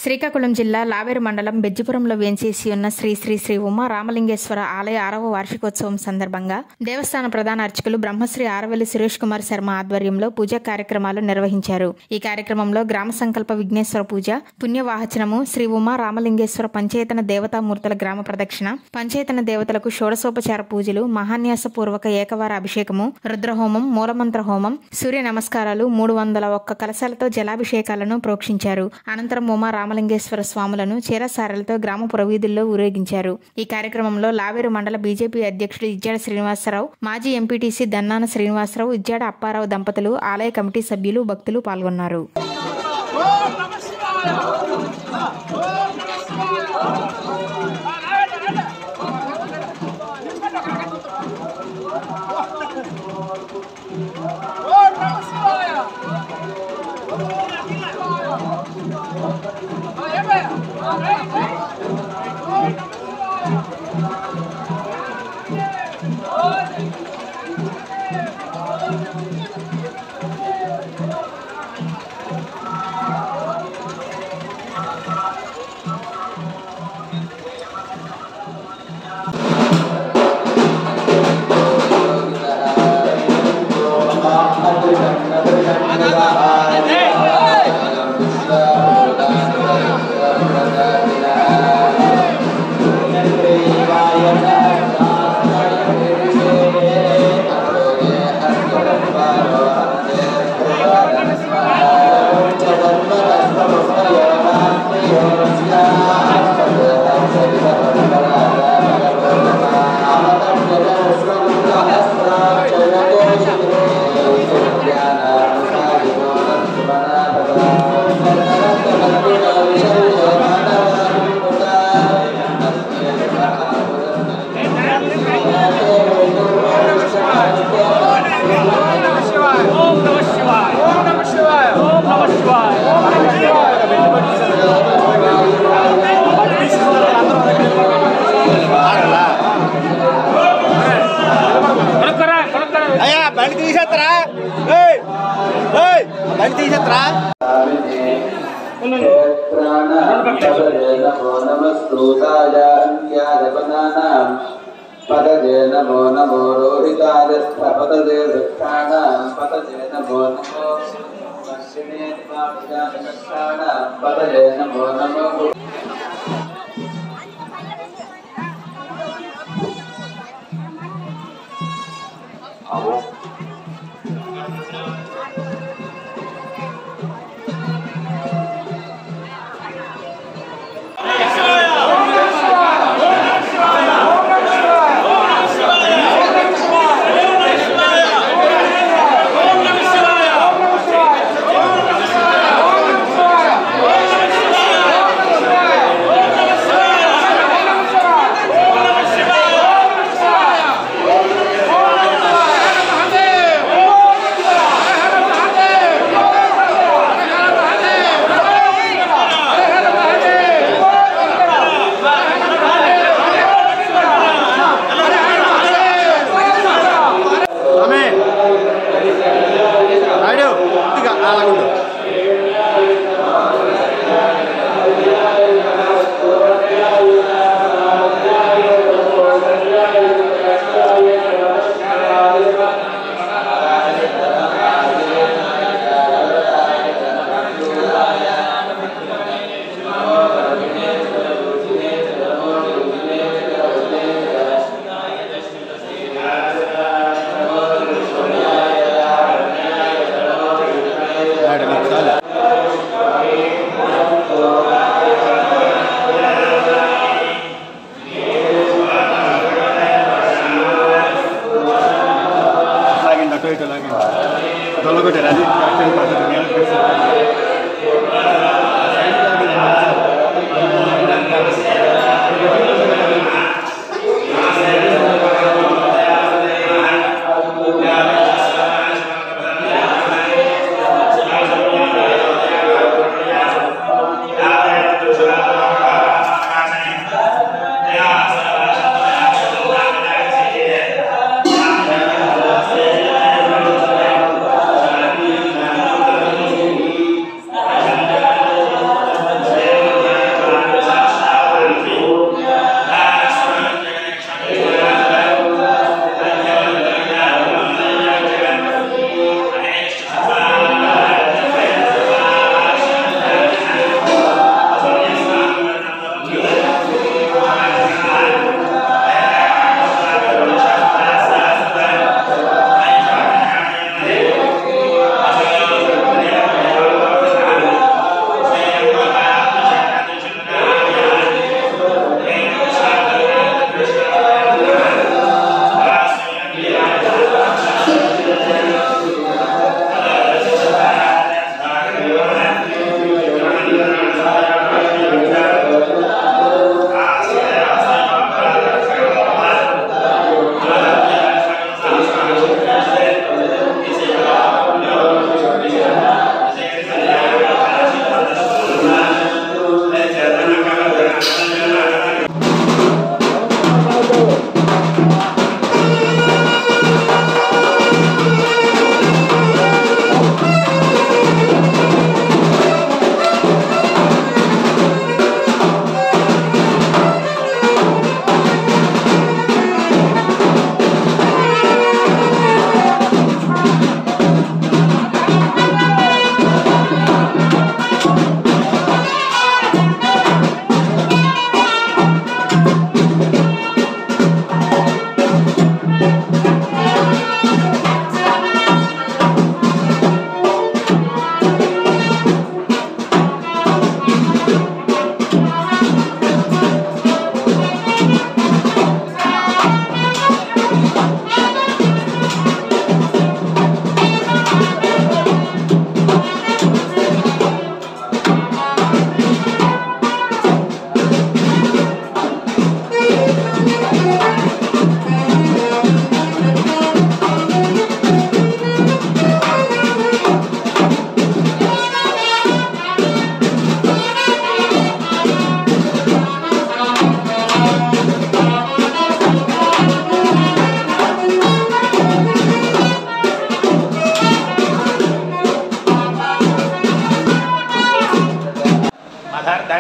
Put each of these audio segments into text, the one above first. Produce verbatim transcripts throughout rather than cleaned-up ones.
శ్రీకాకుళం జిల్లా లావేరు మండలం బెజ్జిపురంలో వేంచేసి ఉన్న శ్రీ శ్రీ శ్రీ ఉమా రామలింగేశ్వర ఆలయ ఆరవ వార్షికోత్సవం సందర్భంగా దేవస్థాన ప్రధాన అర్చకులు బ్రహ్మశ్రీ ఆరవెల్లి సురేష్ కుమార్ శర్మ ఆధ్వర్యంలో పూజా కార్యక్రమాలు నిర్వహించారు. ఈ కార్యక్రమంలో గ్రామ సంకల్ప విఘ్నేశ్వర పూజ, పుణ్యవాహచనము, శ్రీ ఉమా రామలింగేశ్వర పంచేతన దేవతామూర్తుల గ్రామ ప్రదక్షిణ, పంచేతన దేవతలకు షోడశోపచార పూజలు, మహాన్యాస పూర్వక ఏకవార అభిషేకము, రుద్రహోమం, మూలమంత్ర హోమం, సూర్య నమస్కారాలు, మూడు వందల ఒక్క కలశాలతో జలాభిషేకాలను ప్రోక్షించారు. అనంతరం ఉమా రామలింగేశ్వర స్వాములను చీరసారలతో గ్రామ పురవీధుల్లో ఊరేగించారు. ఈ కార్యక్రమంలో లావేరు మండల బీజేపీ అధ్యక్షుడు ఇజ్జాడ శ్రీనివాసరావు, మాజీ ఎంపీటీసీ దన్నాన శ్రీనివాసరావు, ఇజ్జాడ అప్పారావు దంపతులు, ఆలయ కమిటీ సభ్యులు, భక్తులు పాల్గొన్నారు. పదజే నమో నమో రోహితాదస్థపదజే వృక్షాణాం పదజే నమో నమో దక్షిణే దివాభిజానకృష్ణాణాం పదజే నమో నమో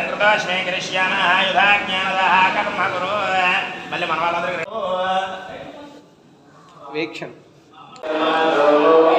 కృతోష్మే కరిష్యామః యుధాజ్ఞానదః కర్మ కురు. మళ్ళీ మన వాళ్ళందరికీ వీక్షణ